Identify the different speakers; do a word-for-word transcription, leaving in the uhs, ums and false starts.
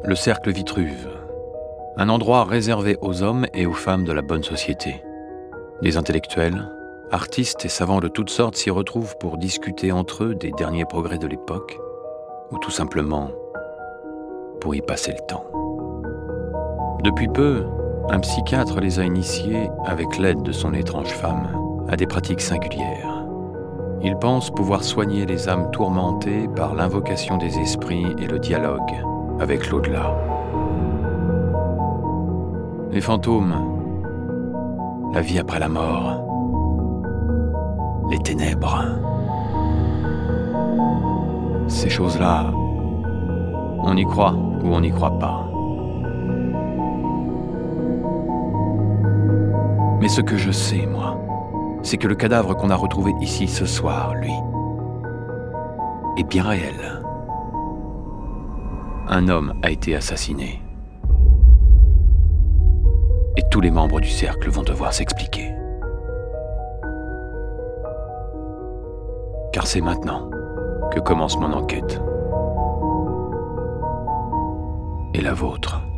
Speaker 1: Le cercle Vitruve, un endroit réservé aux hommes et aux femmes de la bonne société. Des intellectuels, artistes et savants de toutes sortes s'y retrouvent pour discuter entre eux des derniers progrès de l'époque, ou tout simplement pour y passer le temps. Depuis peu, un psychiatre les a initiés, avec l'aide de son étrange femme, à des pratiques singulières. Il pense pouvoir soigner les âmes tourmentées par l'invocation des esprits et le dialogue avec l'au-delà. Les fantômes, la vie après la mort, les ténèbres. Ces choses-là, on y croit ou on n'y croit pas. Mais ce que je sais, moi, c'est que le cadavre qu'on a retrouvé ici ce soir, lui, est bien réel. Un homme a été assassiné. Et tous les membres du cercle vont devoir s'expliquer. Car c'est maintenant que commence mon enquête. Et la vôtre.